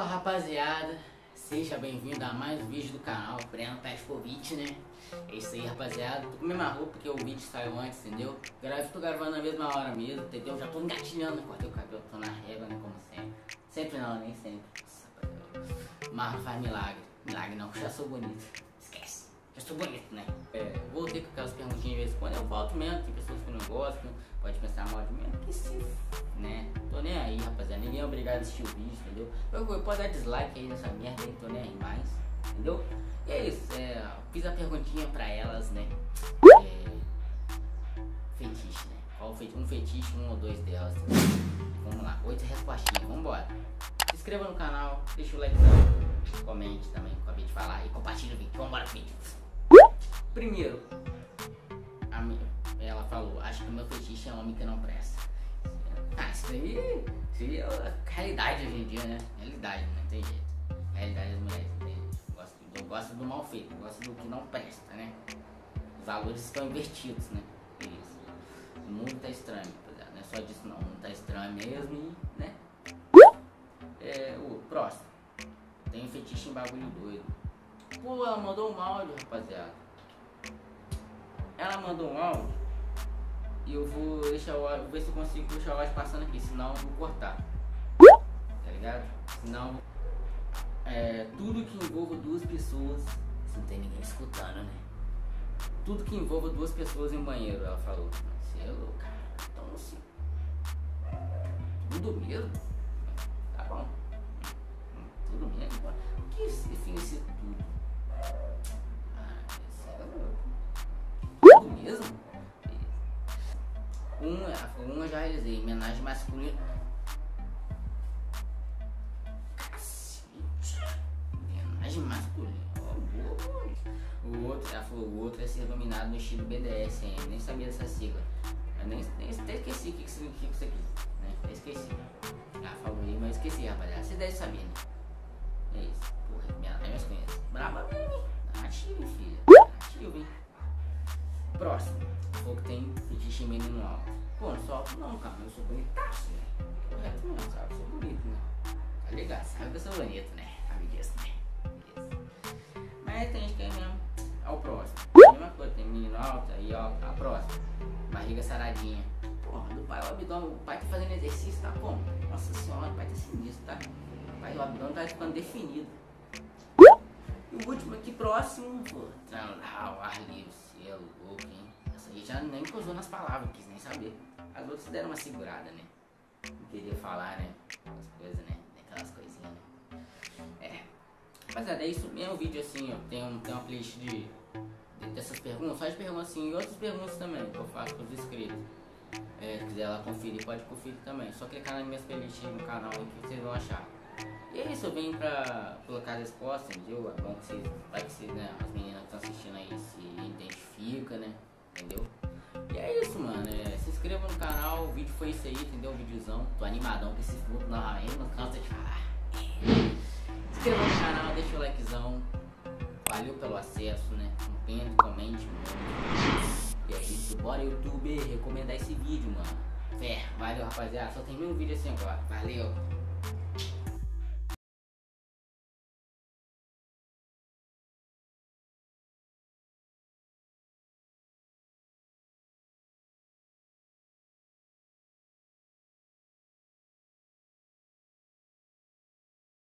rapaziada, seja bem-vindo a mais um vídeo do canal Breno Petkovic, né? É isso aí, rapaziada. Tô com a mesma roupa porque o vídeo saiu antes, entendeu? Tô gravando na mesma hora mesmo, entendeu? Já tô engatilhando, cortei o cabelo, tô na régua, né? Como sempre. Sempre não, nem sempre. Nossa, rapaziada. Mas não faz milagre. Milagre não, já sou bonito. Esquece. Já sou bonito, né? Voltei com aquelas perguntinhas de vez em quando eu volto mesmo. Tem pessoas que não gostam, pode pensar mal de mim, que se né? Tô nem aí, rapaziada. Ninguém é obrigado a assistir o vídeo, entendeu? Eu posso dar dislike aí nessa merda aí, tô nem aí mais, entendeu? E é isso, fiz a perguntinha pra elas, né? Fetiche, né? Qual um fetiche, um ou dois delas. Vamos lá, 8 respostinhas, vambora. Se inscreva no canal, deixa o like, comente também, acabei de falar, e compartilha o vídeo, vambora pro vídeo. Primeiro, ela falou, acho que o meu fetiche é homem que não presta. Isso aí é a realidade hoje em dia, né? Realidade, não tem jeito. Realidade das mulheres, não tem jeito. Eu gosto do mal feito, eu gosto do que não presta, né? Os valores estão invertidos, né? É isso. O mundo tá estranho, rapaziada. Não é só disso não, o mundo tá estranho mesmo e, né? O próximo. Tem um fetiche em bagulho doido. Pô, ela mandou um áudio, rapaziada. Ela mandou um áudio. E eu vou deixar o áudio, ver se eu consigo deixar o áudio passando aqui, senão eu vou cortar. Tá ligado? Senão, tudo que envolva duas pessoas, não tem ninguém escutando, né? Tudo que envolva duas pessoas em um banheiro, ela falou. Você é louco, cara. Então assim. Tudo mesmo? Tá bom. Tudo mesmo? O que define esse tudo? Você é louco. Tudo mesmo? Uma já realizei, homenagem masculina. Homenagem masculina. O outro, ela falou, o outro é ser dominado no estilo BDSM. Nem sabia dessa sigla. Eu nem até esqueci o que significa isso aqui. Né? Eu esqueci. Ela falou aí, mas eu esqueci, rapaziada. Você deve saber, né? É isso. Porra, minha conhece. Brava mesmo. Ativo, filha. Ativo, hein? Próximo. Falou que tem fetiche em menino alto. Pô, não sou alto não, cara. Eu sou bonitaço, né? Correto mesmo, sabe? Eu sou bonito, né? Tá ligado? Sabe que eu sou bonito, né? Sabe disso, né? Beleza. Mas tem gente que é mesmo. Ao próximo. A mesma coisa, tem menino alto, aí ó, a próxima. Barriga saradinha. Porra, do pai o abdômen, o pai tá fazendo exercício, tá como? Nossa senhora, o pai tá sinistro, tá? O pai o abdômen tá ficando definido. E o último aqui próximo, pô, transar ao ar livre, você é louco, hein? Essa aí já nem cruzou nas palavras, quis nem saber. As outras deram uma segurada, né? Não queria falar, né? As coisas, né? Aquelas coisinhas, né? Rapaziada, é isso mesmo, o vídeo assim, ó. Tem uma playlist dessas perguntas, só de perguntas assim, e outras perguntas também que eu faço para os inscritos. Se quiser lá conferir, pode conferir também. Só clicar nas minhas playlists no canal aí que vocês vão achar. E é isso, eu venho pra colocar as respostas, entendeu? É bom que vocês, né, as meninas que estão assistindo aí se identificam, né? Entendeu? E é isso, mano. Se inscreva no canal, o vídeo foi isso aí, entendeu? O videozão. Tô animadão com esse fruto, não cansa de falar. Se inscreva no canal, deixa o likezão. Valeu pelo acesso, né? Comente, mano. E é isso, bora YouTube recomendar esse vídeo, mano. Valeu, rapaziada. Só tem um vídeo assim agora. Valeu.